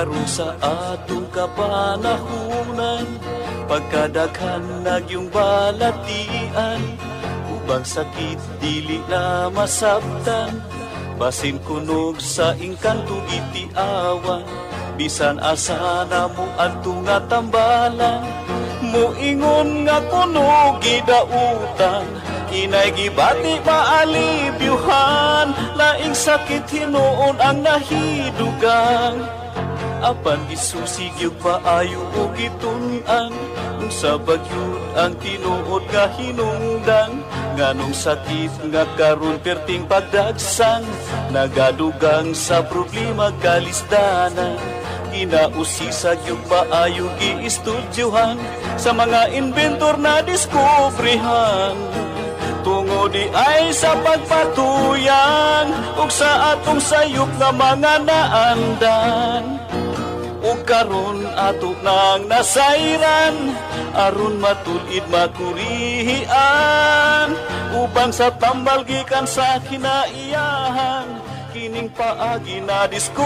Karon sa atong kapanahunan, pagkadaghan nagyong balatian, ubang sakit dili na masabtan, basin kunog sa ingkantong itiawan, bisan asa na mo adto nga tambalan, muingon nga kunog gidautan, inay gibati maalibyuhan, laing sakit hinuon ang nahidugang, apan gisusig yung paayo o gitun-an, kung sa bagyod ang tinuod nga hinungdan, nganong sakit nga karon perting pagdagsang, nagadugang sa problema kalisdanan, ginausisag yung paayo giistudyohan, sa mga inventor na diskubrihan, tungo di ay sa pagpatuyang, ug sa atong sayop nga mga naandan, ug karon ato nang nasayran, aron matulid makurihian, ubang sa tambal gikan sa kinaiyahan, kining paagi na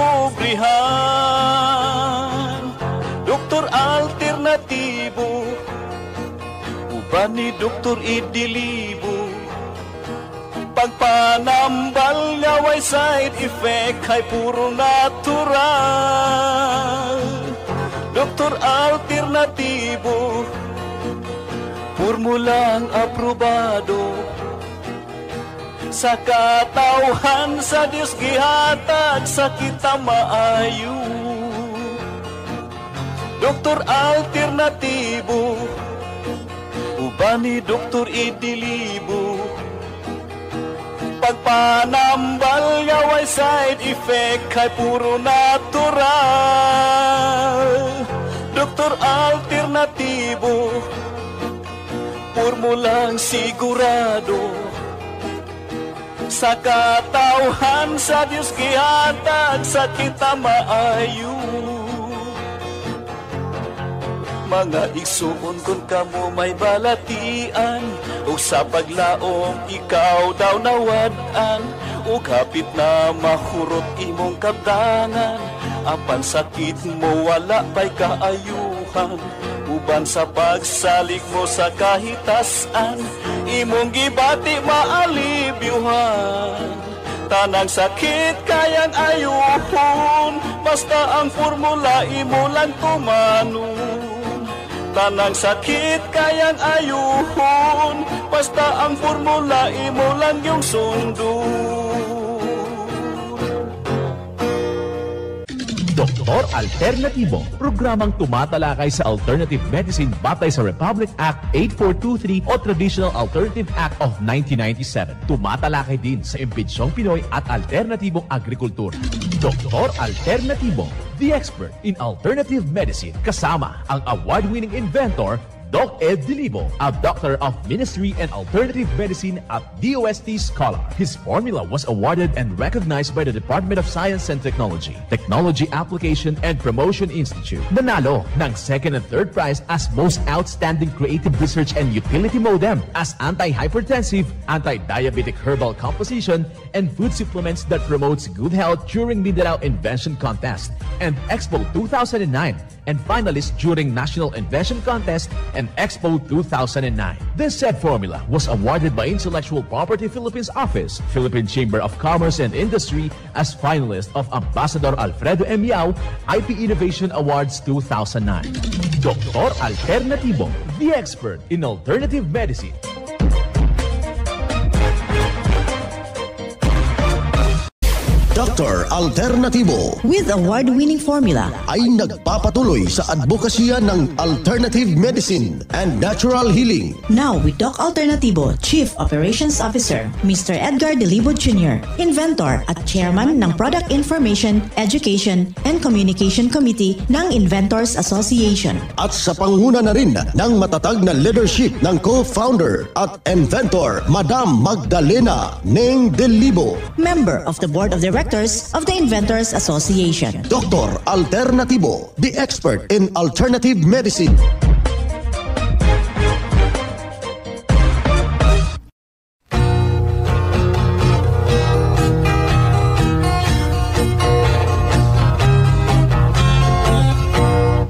diskubrihan. Doktor alternatibo, uban ni Doktor Idilibo, pagpanambal nga way side effect ay puro natural. Doktor alternatibo, formulang aprobado, sa katawhan sa Diyos gihatag sa kita maayo. Doktor alternatibo, uban ni Doktor Idilibo, pagpanambal nga way side effect ay puro natural. Doktor alternatibo, formulang sigurado, sa katawhan sa Diyos gihatag sa kita maayo. Mga igsuon kung kamo may balatian, ug sa paglaom ikaw daw nawad-an, ug hapit na mahurot imong kabdangan, apan sakit mo wala pa'y kaayuhan, uban sa pagsalig mo sa kahitasan, imong gibati maalibyuhan, tanang sakit kayang ayuhon, basta ang formula imo lang tumanon. Tanang sakit kayang ayuhon, basta ang formula imo lang yung sundon. Doktor Alternatibo, programang tumatalakay sa alternative medicine batay sa Republic Act 8423 o Traditional Alternative Act of 1997. Tumatalakay din sa impinsyong Pinoy at alternatibong agrikultura. Doktor Alternatibo, the expert in alternative medicine, kasama ang award-winning inventor Doc Ed Dilibo, a doctor of ministry and alternative medicine at DOST Scholar. His formula was awarded and recognized by the Department of Science and Technology, Technology Application and Promotion Institute. Nanalo ng second and third prize as Most Outstanding Creative Research and Utility Modem, as Anti-Hypertensive, Anti-Diabetic Herbal Composition, and Food Supplements that Promotes Good Health during Mindanao Invention Contest and Expo 2009, and finalist during National Invention Contest and Expo 2009. This said formula was awarded by Intellectual Property Philippines Office, Philippine Chamber of Commerce and Industry as finalist of Ambassador Alfredo M. Yao IP Innovation Awards 2009. Doktor Alternatibo, the expert in alternative medicine. Dr. Alternatibo, with award-winning formula, ay nagpapatuloy sa advokasya ng alternative medicine and natural healing. Now with Doc Alternatibo, Chief Operations Officer, Mr. Edgar Dilibo Jr., Inventor at Chairman ng Product Information, Education, and Communication Committee ng Inventors Association. At sa panguna na rin ng matatag na leadership ng co-founder at inventor, Madam Magdalena Neng Dilibo, Member of the Board of Directors of the Inventors Association. Dr. Alternatibo, the expert in alternative medicine.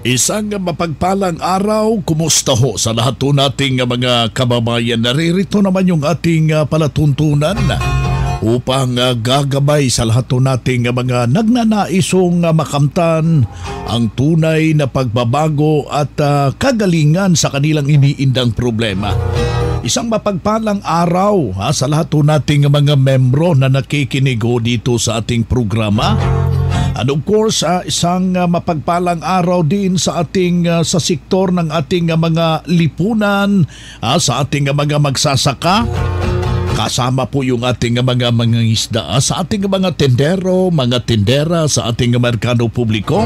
Isang mapagpalang araw, kumusta ho sa lahat po nating mga kababayan. Naririto naman yung ating palatuntunan upang gagabay sa lahat po nating mga nagnanaisong makamtan ang tunay na pagbabago at kagalingan sa kanilang iniindang problema. Isang mapagpalang araw sa lahat po nating mga membro na nakikinig dito sa ating programa. And of course, isang mapagpalang araw din sa ating sa sektor ng ating mga lipunan, sa ating mga magsasaka. Kasama po yung ating mga mangingisda, sa ating mga tendero, mga tendera, sa ating merkado publiko.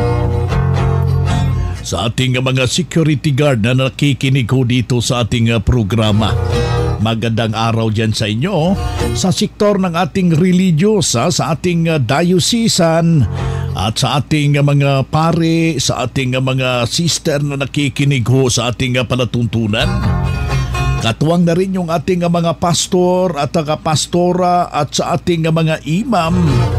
Sa ating mga security guard na nakikinig dito sa ating programa. Magandang araw dyan sa inyo. Sa sektor ng ating religyosa, sa ating diocesan, at sa ating mga pare, sa ating mga sister na nakikinig sa ating palatuntunan. Katuwang na rin yung ating mga pastor at pastora at sa ating mga imam.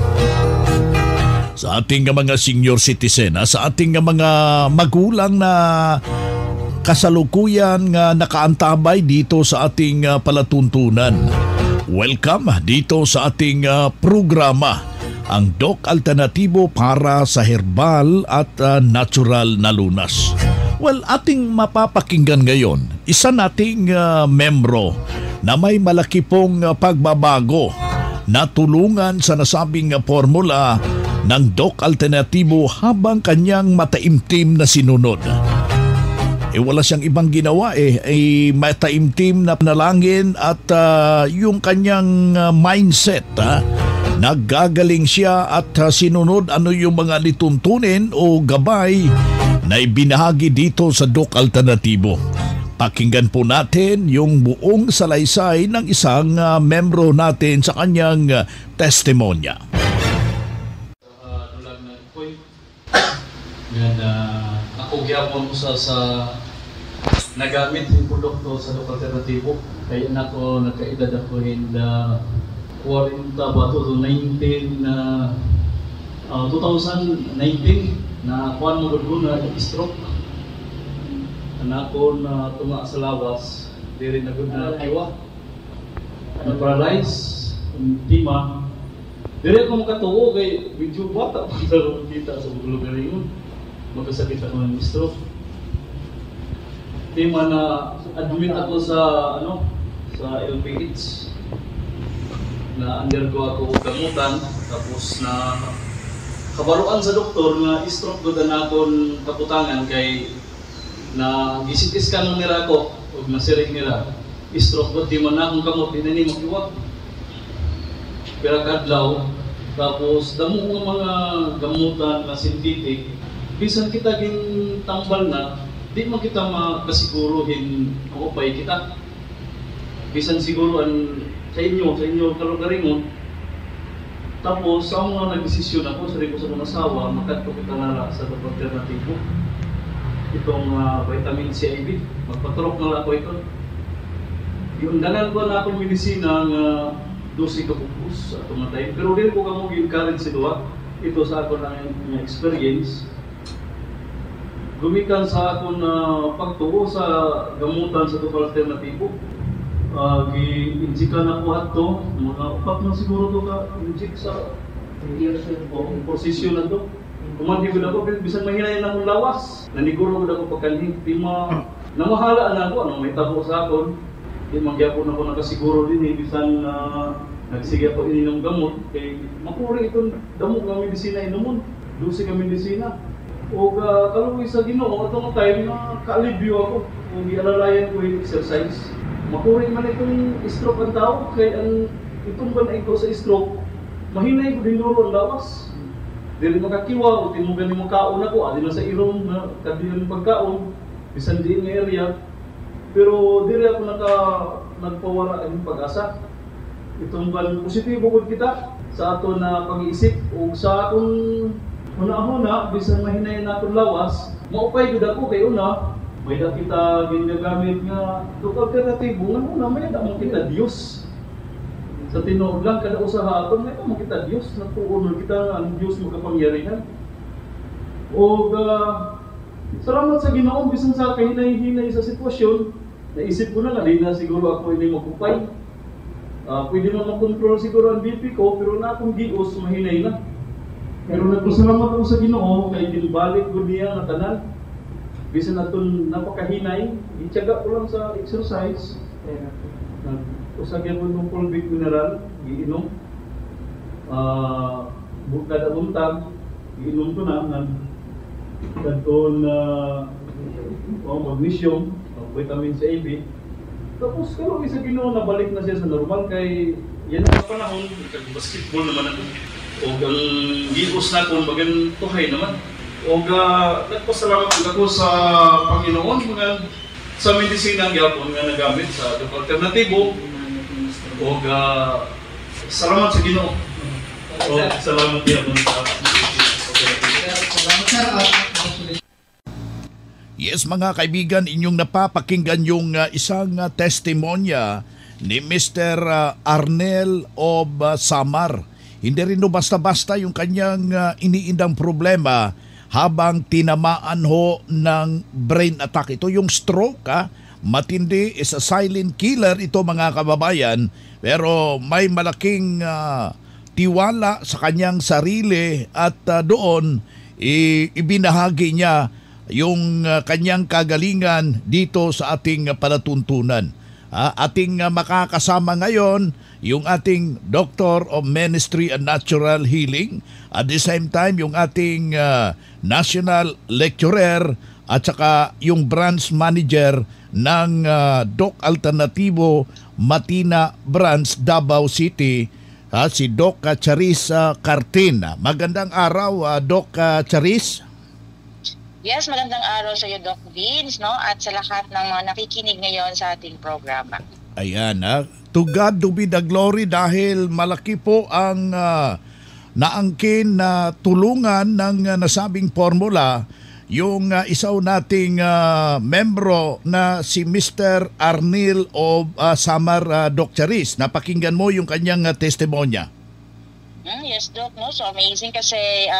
Sa ating mga senior citizen, sa ating mga magulang na kasalukuyan nga nakaantabay dito sa ating palatuntunan. Welcome dito sa ating programa, ang Doc Alternatibo para sa herbal at natural na lunas. Well, ating mapapakinggan ngayon, isa nating membro na may malaki pong pagbabago na tulungan sa nasabing formula ng Doc Alternatibo habang kanyang mataimtim na sinunod. Wala siyang ibang ginawa mataimtim na panalangin at yung kanyang mindset. Naggagaling siya at sinunod ano yung mga lituntunin o gabay na ibinahagi dito sa Doc Alternatibo. Pakinggan po natin yung buong salaysay ng isang membro natin sa kanyang testimonya. Ako gyapon ko sa nagamit yung produkto sa Doc Alternatibo. Kaya nako nagkaedad ako hinda 40 ba 2019 na kuan mo gud na stroke. Anako na tunga sa lawas, diri na gud na kiwa. Na paralyze, tima. Diri ko makatuo kay medyo bata pa sa kita sa lugar ngayon. Magkasakit ako ng stroke. Tima na admit ako sa sa LPH. Na undergo ako gamutan, tapos na kabaruan sa doktor nga stroke gud na akong kaputangan kay na gisit-iskan nila ako ug nasirig nila stroke gud di man akong kamot di na ni makiwa. Pero kadlaw tapos damo nga mga gamutan na synthetic bisan kita gin tambal na di man kita makasiguruhin kung upay kita. Bisan siguro sa inyo kalugaringon. Tapos, sa mga nag-desisyon ako, sarili ko sa mga asawa, makadto kita na sa Doc Alternatibo. Itong vitamin C IV, magpaturok na ako ito. Yung danan ko na akong medisina ng 12 kapupus at tumatay. Pero din ko kamo encourage si Doc. Ito sa ako ng experience. Gumikan sa akong pagtuo sa gamutan sa Doc Alternatibo. Gi-injikan ako ato, mga upat na siguro to ka injik sa posisyon na to. Kumandi ko na ako, bisan mahinayin akong lawas. Naniguro ko na ako pagkalhin. Namahala na ako, may tabo sa akon. Di magyapon ako nakasiguro din bisan nagsige ako ininom gamot. Kay makuri itong damo ng medisina inumon. 12 ka medisina. O kaluwi sa Ginoo, atong time na kaalibyo ako. Kung gialalayan ko yung exercise. Makuri man itong stroke ang tao, kaya itong ba na ito sa stroke, mahinay ko din duro ang lawas. Dili makakiwa, o tinugan ni makaon ako, adi na sa irong, kadilan ng pagkaon, bisan di nga area. Pero dili ako nagpawara ang pag-asa. Itong ba positibo ko kita sa ato na pag-iisip, o sa atong una-una, bisan mahinay na akong lawas, maupay gud ako kay una, may da kita ginagamit nga Doc Alternatibo nga una may da mo kita Dios sa tinuod lang kada usa haton may da mo kita Dios natuon kita ang Dios mo kapangyarihan o Salamat sa Ginoo, bisan sa kahinay-hinay sa sitwasyon, naisip ko na di na siguro ako hindi magkupay. Pwede mo makontrol siguro ang BP ko, pero na akong gios, mahinay na. Pero nagpasalamat ako sa Ginoo, kay ginbalik ko niya na tanan. Bisan naton napakahinay, ityaga ko lang sa exercise. Usagyan ko ng fulvic mineral, giinom. Kada buntag, giinom ko na kadton magnesium, vitamin C, AB. Tapos kalau isa Ginoo nabalik na siya sa normal kay yan ang panahon basketball naman ako. O ang gios na ko bagan tuhay naman. O nagpasalamat ako sa Panginoon mga sa medisina gyapon nga nagamit sa alternatibo. O salamat sa Ginoo. O salamat gyapon sa Yes mga kaibigan, inyong napapakinggan yung isang testimonya ni Mr. Arnel of Samar. Hindi rin basta-basta yung kanyang iniindang problema habang tinamaan ho ng brain attack. Ito yung stroke, matindi, is a silent killer ito mga kababayan, pero may malaking tiwala sa kanyang sarili at doon ibinahagi niya yung kanyang kagalingan dito sa ating palatuntunan. Ating makakasama ngayon yung ating Doctor of Ministry and Natural Healing, at the same time yung ating National Lecturer at saka yung Branch Manager ng Doc Alternativo Matina Branch Davao City, si Doc Charis Cartin. Magandang araw, Doc Charis. Yes, magandang araw sa iyo, Doc Vince, no? At sa lahat ng mga nakikinig ngayon sa ating programa. Ayan, to God to be the glory dahil malaki po ang naangkin na tulungan ng nasabing formula yung isaw nating membro na si Mr. Arnel of Samar, Doc Charis. Napakinggan mo yung kanyang testimonya. Yes, Doc, no? So amazing kasi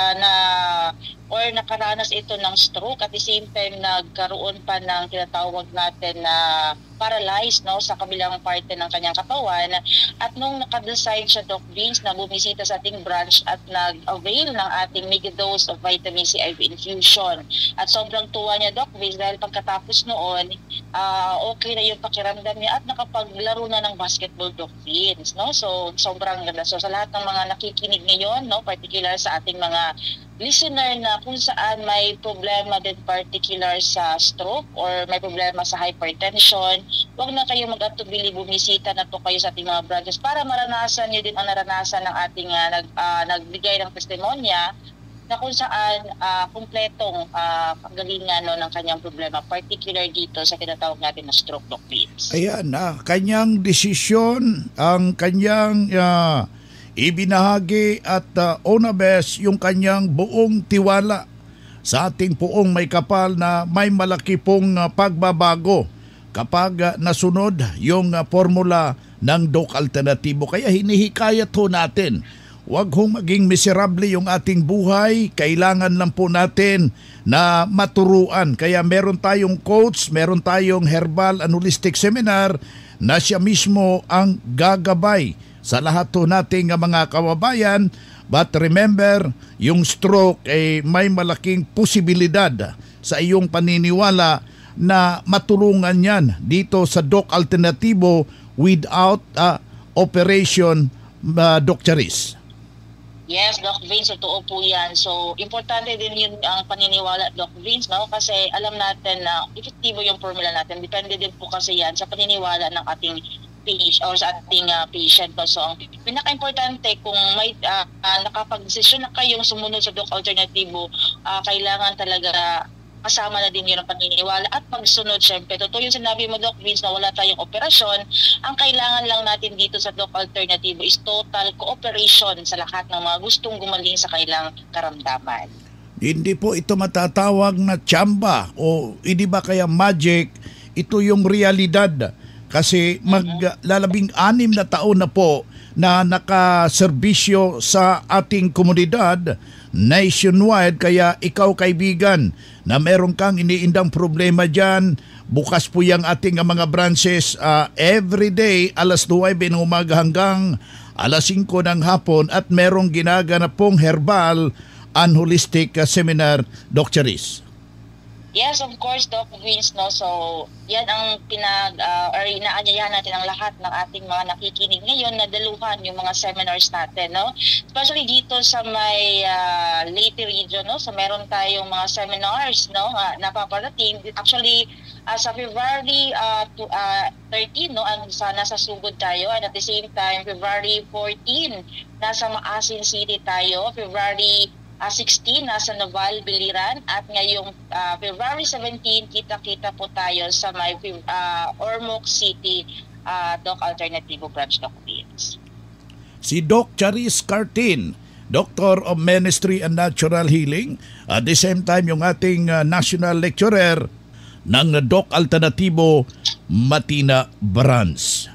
nakaranas ito ng stroke at the same time nagkaroon pa ng tinatawag natin na paralyzed, no, sa kabilang parte ng kanyang katawan. At nung nakadecide siya, Doc Vince, na bumisita sa ating branch at nag-avail ng ating mega dose of vitamin C IV infusion. At sobrang tuwa niya, Doc Vince, dahil pagkatapos noon, okay na yung pakiramdam niya at nakapaglaro na ng basketball, Doc Vince, no? So sobrang ganda. So sa lahat ng mga nakikinig ngayon, no, particular sa ating mga listener na kung saan may problema din particular sa stroke or may problema sa hypertension, huwag na kayo mag-atubili, bumisita na to kayo sa ating mga branches para maranasan nyo din ang naranasan ng ating nagbigay ng testimonya na kung saan kumpletong paggalingan ng kanyang problema, particular dito sa tinatawag natin na stroke, Doc Vince. Ayan, kanyang desisyon, ang kanyang ibinahagi at onabes yung kanyang buong tiwala sa ating poong may kapal na may malaki pong pagbabago kapag nasunod yung formula ng Doc Alternativo. Kaya hinihikayat ho natin, huwag hong maging miserable yung ating buhay. Kailangan lang po natin na maturuan. Kaya meron tayong coach, meron tayong herbal and holistic seminar na siya mismo ang gagabay sa lahat po nating mga kababayan. But remember, yung stroke ay may malaking posibilidad sa iyong paniniwala na matulungan yan dito sa Doc Alternativo without operation, Doc Charis. Yes, Doc Vince, totoo po yan. So, importante din yun ang paniniwala, Doc Vince, no? Kasi alam natin na epektibo yung formula natin. Depende din po kasi yan sa paniniwala ng ating patient or sa ating patient. No? So, ang pinaka-importante kung may nakapag-desisyon na kayong sumunod sa Doc Alternativo, kailangan talaga kasama na din yun ang paniniwala at pagsunod. Siyempre, totoo yung sinabi mo, Doc Vince, na wala tayong operasyon. Ang kailangan lang natin dito sa Doc Alternativo is total cooperation sa lahat ng mga gustong gumaling sa kailang karamdaman. Hindi po ito matatawag na tsamba o hindi ba kaya magic, ito yung realidad. Kasi maglalabing-anim na taon na po na nakaserbisyo sa ating komunidad nationwide. Kaya ikaw, kaibigan, na meron kang iniindang problema dyan, bukas po yung ating mga branches everyday alas 9 ng umaga hanggang alas 5 ng hapon, at merong ginaganap pong herbal and holistic seminar, Doc Charis. Yes, of course, Doc Vince, no? So, yan ang inaanyayahan natin ang lahat ng ating mga nakikinig ngayon na daluhan yung mga seminars natin, no? Especially dito sa may Leyte region, no? So, meron tayong mga seminars, no? Napaparating. Actually, sa February 13, no? Nasa sugod tayo. And at the same time, February 14, nasa Maasin City tayo. February 16 nasa Naval, Biliran, at ngayong February 17 kita-kita po tayo sa may Ormoc City Doc Alternativo Branch, Doc Vince. Si Doc Charis Cartin, Doctor of Ministry and Natural Healing, at the same time yung ating National Lecturer ng Doc Alternativo Matina Branch.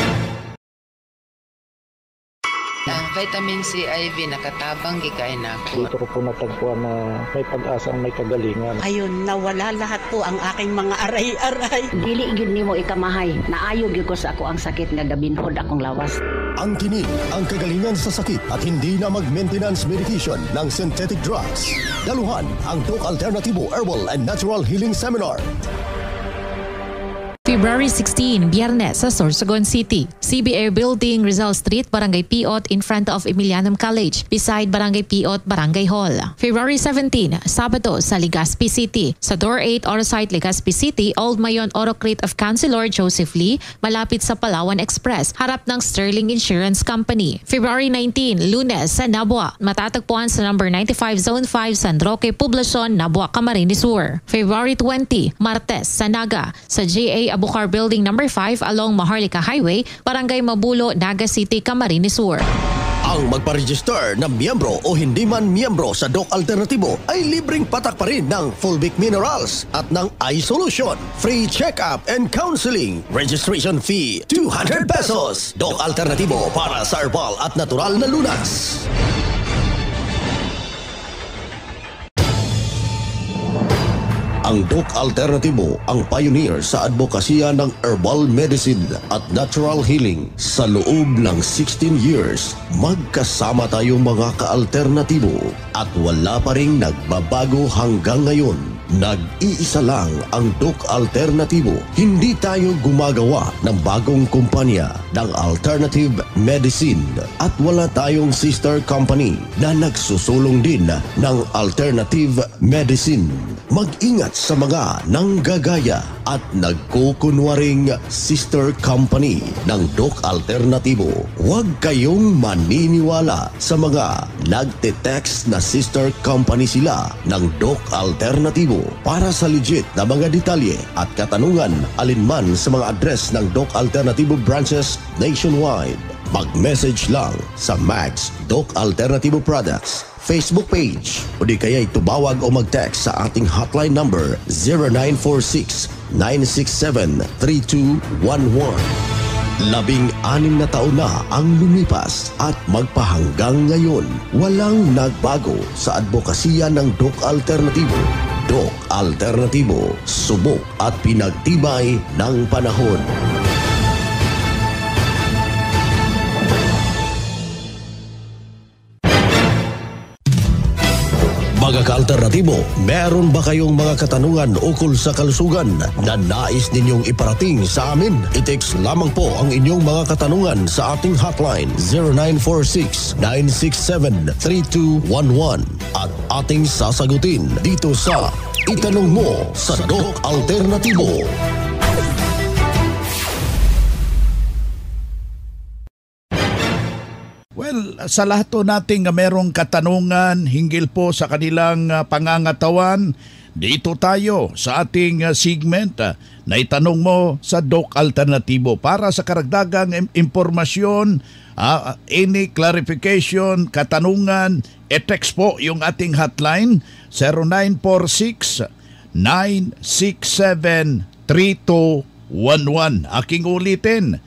Ang vitamin C IV nakatabang gikain ako. Dito ko po natagpuan na may pag-asa, may kagalingan. Ayun, nawala lahat po ang aking mga aray-aray. Dili gyud nimo ikamahay. Naayo gyud ko sa ako ang sakit nga gabinhod akong lawas. Ang tinig, ang kagalingan sa sakit at hindi na mag-maintenance medication ng synthetic drugs. Daluhan ang Doc Alternativo Herbal and Natural Healing Seminar. February 16, Biyernes sa Sorsogon City. CBA Building, Rizal Street, Barangay Piot, in front of Emilianum College, beside Barangay Piot, Barangay Hall. February 17, Sabado sa Legazpi City. Sa Door 8, Orosite, Legazpi City, Old Mayon Orocrate of Councilor Joseph Lee, malapit sa Palawan Express, harap ng Sterling Insurance Company. February 19, Lunes sa Nabua. Matatagpuan sa number 95 Zone 5, San Roque, Poblacion, Nabua, Camarines Sur. February 20, Martes sa Naga. Sa JA Abucar Building number 5 along Maharlika Highway, Barangay Mabulo, Naga City, Camarines Sur. Ang magpa-register na miyembro o hindi man miyembro sa Doc Alternativo ay libreng patak pa rin ng Fulvic Minerals at ng iSolution. Free check-up and counseling. Registration fee 200 pesos. Doc Alternativo para sa herbal at natural na lunas. Ang Doc Alternativo ang pioneer sa advokasya ng herbal medicine at natural healing. Sa loob ng 16 years, magkasama tayong mga ka-alternatibo at wala pa ring nagbabago hanggang ngayon. Nag-iisa lang ang Doc Alternativo. Hindi tayo gumagawa ng bagong kumpanya ng alternative medicine at wala tayong sister company na nagsusulong din ng alternative medicine. Mag-ingat sa mga nanggagaya at nagkukunwaring sister company ng Doc Alternativo. Huwag kayong maniniwala sa mga nagte-text na sister company sila ng Doc Alternativo. Para sa legit na mga detalye at katanungan alinman sa mga address ng Doc Alternativo branches nationwide, mag-message lang sa Max Doc Alternativo Products Facebook page o di kaya tumawag o mag-text sa ating hotline number 0946-967-3211. 16 na taon na ang lumipas at magpahanggang ngayon, walang nagbago sa advokasya ng Doc Alternativo. Doc Alternativo, subok at pinagtibay ng panahon. Mga ka-alternatibo, meron ba kayong mga katanungan ukol sa kalusugan na nais ninyong iparating sa amin? I-text lamang po ang inyong mga katanungan sa ating hotline 0946-967-3211 at ating sasagutin dito sa Itanong Mo sa Doc Alternativo. Well, sa lahat po nating merong katanungan hinggil po sa kanilang pangangatawan, dito tayo sa ating segment na itanong mo sa Doc Alternativo. Para sa karagdagang impormasyon, any clarification, katanungan, e-text po yung ating hotline 0946-967-3211. Aking ulitin,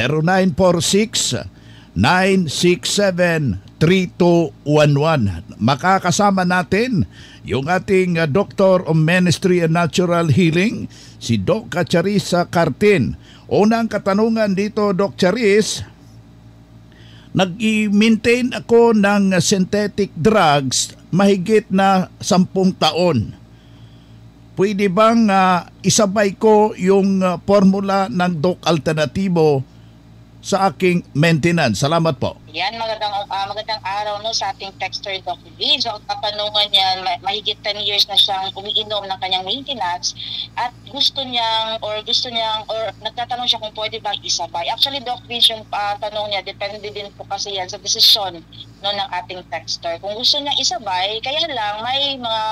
0946-967-3211. Makakasama natin yung ating Doctor of Ministry and Natural Healing, si Doc Charissa Cartin. Unang katanungan dito, Doc Charis, nag-i-maintain ako ng synthetic drugs mahigit na 10 taon. Pwede bang isabay ko yung formula ng Doc Alternatibo sa aking maintenance? Salamat po. Yan, magandang araw no sa ating texter Doc V. So, ang katanungan niya, mahigit 10 years na siyang umiinom ng kanyang maintenance at gusto niyang nagtatanong siya kung pwede bang isabay. Actually, Doc V, yung tanong niya, depende din po kasi yan sa desisyon no, ng ating texter. Kung gusto niya isabay, kaya lang may mga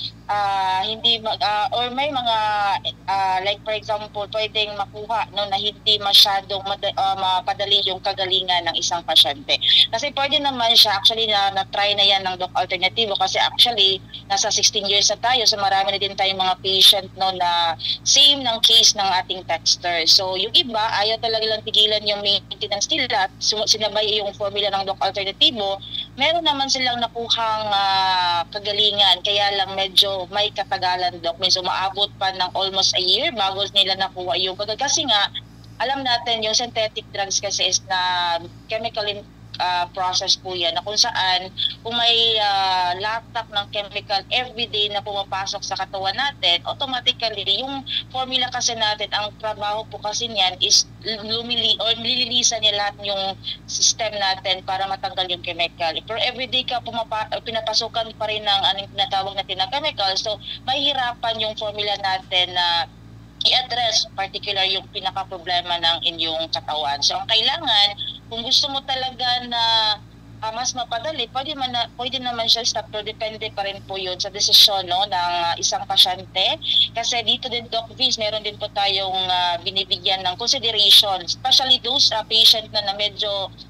may mga like for example, pwedeng makuha no, na hindi masyadong mapadali yung kagalingan ng isang pasyente. Kasi pwede naman siya, actually na-try na yan ng Doc Alternativo kasi actually nasa 16 years na tayo, so marami na din tayong mga patient no, na same ng case ng ating texter. So yung iba, ayaw talaga lang tigilan yung maintenance nila, sinabay yung formula ng Doc Alternativo, meron naman silang nakuhang kagalingan, kaya lang medyo may katagalan, Doc. Means umaabot pa ng almost a year bago nila nakuha yung kasi nga, alam natin yung synthetic drugs kasi is na chemical process po yan na kung saan kung may latak ng chemical everyday na pumapasok sa katawan natin, automatically yung formula kasi natin, ang trabaho po kasi niyan is nililinisan niya lahat yung system natin para matanggal yung chemical. Pero everyday ka pinapasukan pa rin ng anong tinatawag natin na chemical, so mahihirapan yung formula natin na i-address particular yung pinaka-problema ng inyong katawan. So ang kailangan, kung gusto mo talaga na mas mapadali, pwede naman siya stop, pero depende pa rin po yun sa desisyon no, ng isang pasyente. Kasi dito din, Doc Vince, meron din po tayong binibigyan ng consideration, especially those patient na medyo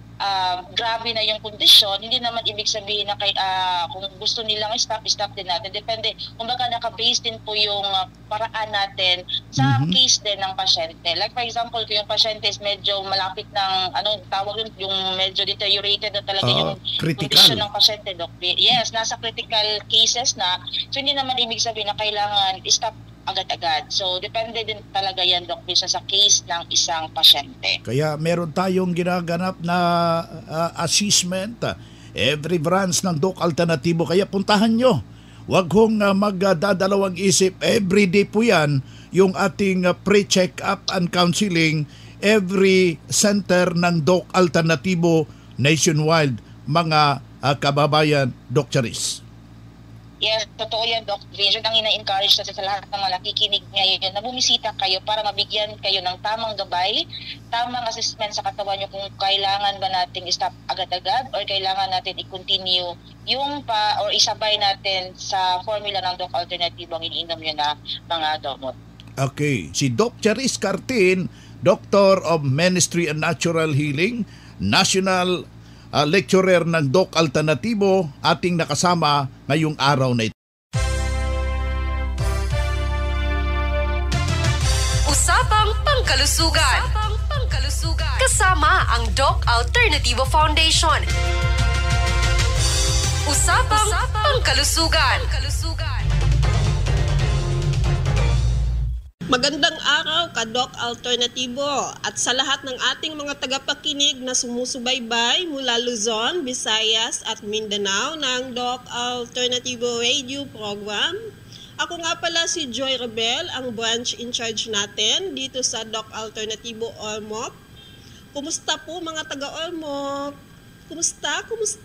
grabe na yung kondisyon. Hindi naman ibig sabihin na kung gusto nilang stop din natin. Depende, kumbaga naka-base din po yung paraan natin sa case din ng pasyente. Like for example, kung yung pasyente is medyo malapit ng, tawag yung medyo deteriorated na talaga yung kondisyon ng pasyente, Doc. Yes, nasa critical cases na. So hindi naman ibig sabihin na kailangan stop agad-agad. So, depende din talaga yan, Doc, sa case ng isang pasyente. Kaya meron tayong ginaganap na assessment every branch ng Doc Alternativo. Kaya puntahan nyo. Huwag hong magdadalawang isip. Everyday po yan yung ating pre-check-up and counseling every center ng Doc Alternativo nationwide, mga kababayan, Doc Charis. Yes, totoo yan, Doc Vince. Ang ina-encourage natin sa lahat ng mga nakikinig ngayon na bumisita kayo para mabigyan kayo ng tamang gabay, tamang assessment sa katawan nyo kung kailangan ba nating stop agad-agad or kailangan natin i-continue yung or isabay natin sa formula ng Doc Alternativo ang iniinom nyo na mga gamot. Okay. Si Doc Charis Cartin, Doctor of Ministry and Natural Healing, National lecturer ng Doc Alternativo, ating nakasama ngayong araw na ito. Usapang Pangkalusugan. Kasama ang Doc Alternativo Foundation. Usapang Pangkalusugan. Magandang araw ka Doc Alternativo at sa lahat ng ating mga tagapakinig na sumusubaybay mula Luzon, Visayas at Mindanao ng Doc Alternativo Radio Program. Ako nga pala si Joy Rebel, ang branch in charge natin dito sa Doc Alternativo Ormoc. Kumusta po mga taga-Ormoc? Kumusta?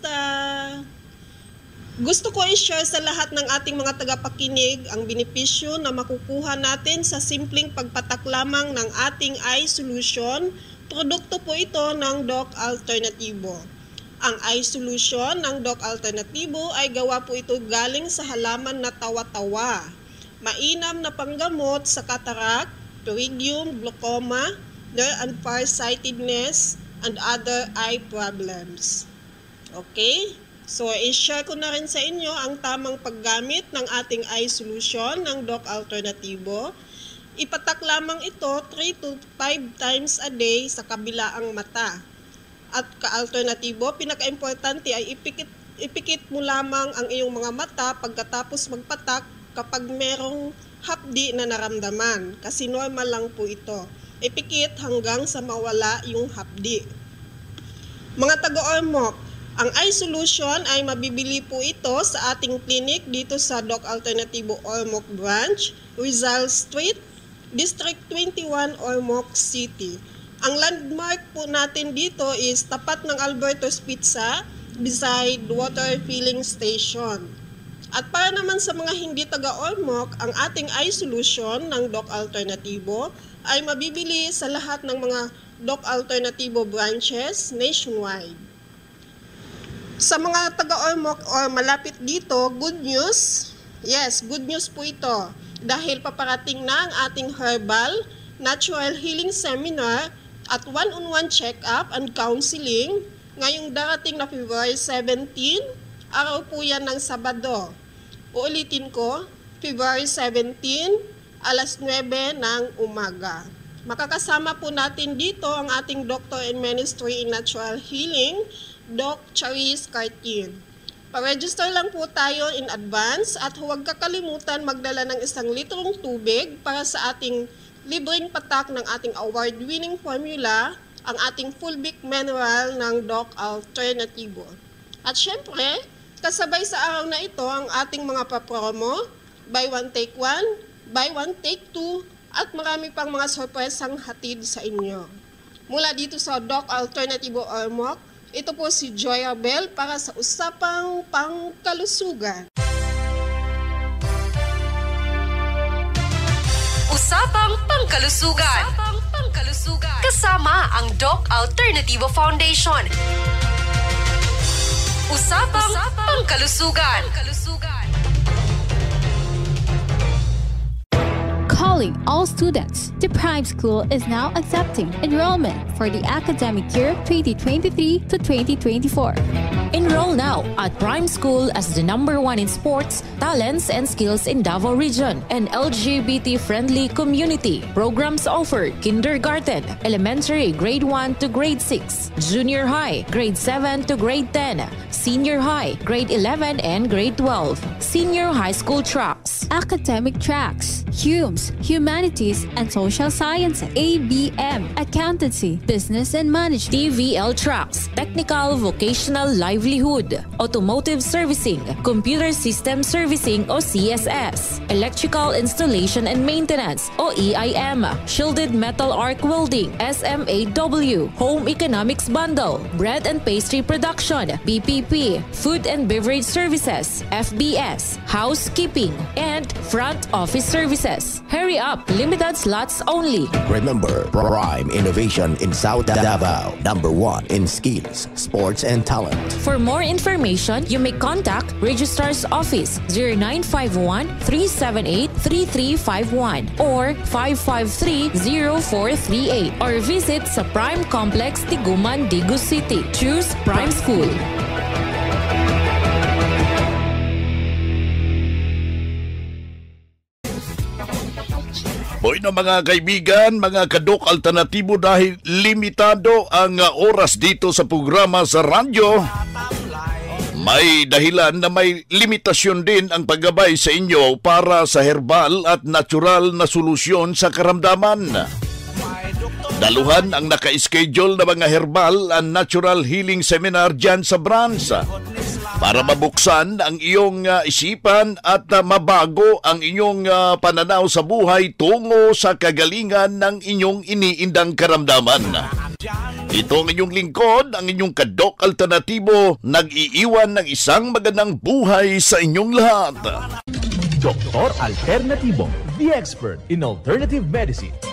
Gusto ko i-share sa lahat ng ating mga tagapakinig ang benepisyo na makukuha natin sa simpleng pagpatak lamang ng ating eye solution. Produkto po ito ng Doc Alternativo. Ang eye solution ng Doc Alternativo ay gawa po ito galing sa halaman na tawa-tawa. Mainam na panggamot sa cataract, pterygium, glaucoma, glare and farsightedness, and other eye problems. Okay? So, i-share ko na rin sa inyo ang tamang paggamit ng ating eye solution ng Doc Alternativo. Ipatak lamang ito 3 to 5 times a day sa kabilaang mata. At ka-alternatibo, pinaka-importante ay ipikit mo lamang ang iyong mga mata pagkatapos magpatak kapag merong hapdi na naramdaman. Kasi normal lang po ito. Ipikit hanggang sa mawala yung hapdi. Mga taga-ormoc, ang eye solution ay mabibili po ito sa ating clinic dito sa Doc Alternativo Ormoc Branch, Rizal Street, District 21, Ormoc City. Ang landmark po natin dito is tapat ng Alberto's Pizza beside water filling station. At para naman sa mga hindi taga-Ormoc, ang ating eye solution ng Doc Alternativo ay mabibili sa lahat ng mga Doc Alternativo branches nationwide. Sa mga taga-Ormoc or malapit dito, good news. Yes, good news po ito. Dahil paparating na ang ating herbal, natural healing seminar at one-on-one check-up and counseling ngayong darating na February 17, araw po yan ng Sabado. Uulitin ko, February 17, alas 9 ng umaga. Makakasama po natin dito ang ating Doctor in Ministry in Natural Healing, Doc Charis Cartin. Pa-register lang po tayo in advance at huwag kakalimutan magdala ng 1 litrong tubig para sa ating libreng patak ng ating award-winning formula, ang ating Fulvic Mineral ng Doc Alternativo. At syempre, kasabay sa araw na ito ang ating mga papromo, buy one take one, buy one take two, at marami pang mga sorpresang hatid sa inyo. Mula dito sa Doc Alternativo Ormoc, ito po si Joya Bell para sa Usapang Pangkalusugan. Usapang Pangkalusugan. Kasama ang Doc Alternativo Foundation. Usapang Pangkalusugan. Calling all students, the Prime School is now accepting enrollment for the academic year 2023 to 2024. Enroll now at Prime School as the #1 in sports, talents, and skills in Davao Region and LGBT-friendly community. Programs offered: kindergarten, elementary grade 1 to grade 6, junior high grade 7 to grade 10, senior high grade 11 and grade 12, senior high school tracks, academic tracks, HUMS, Humanities and Social Sciences, ABM, Accountancy, Business and Management, TVL tracks, technical vocational livelihood, automotive servicing, computer system servicing o CSS, electrical installation and maintenance o EIM, shielded metal arc welding, SMAW, home economics bundle, bread and pastry production, BPP, food and beverage services, FBS, housekeeping, and front office services. Hurry up, limited slots only. Remember, Prime Innovation in South Davao, #1 in skills, sports, and talent. For more information, you may contact Registrar's Office 0951-378-3351 or 553-0438 or visit sa Prime Complex, Tiguman, Digu City. Choose Prime School. Boy na mga kaibigan, mga kadok alternatibo, dahil limitado ang oras dito sa programa sa radyo, may dahilan na may limitasyon din ang paggabay sa inyo para sa herbal at natural na solusyon sa karamdaman. Daluhan ang naka-schedule na mga herbal and natural healing seminar dyan sa branch para mabuksan ang iyong isipan at mabago ang inyong pananaw sa buhay tungo sa kagalingan ng inyong iniindang karamdaman. Ito ang inyong lingkod, ang inyong kadok alternatibo, nag-iiwan ng isang magandang buhay sa inyong lahat. Doktor Alternativo, the expert in alternative medicine.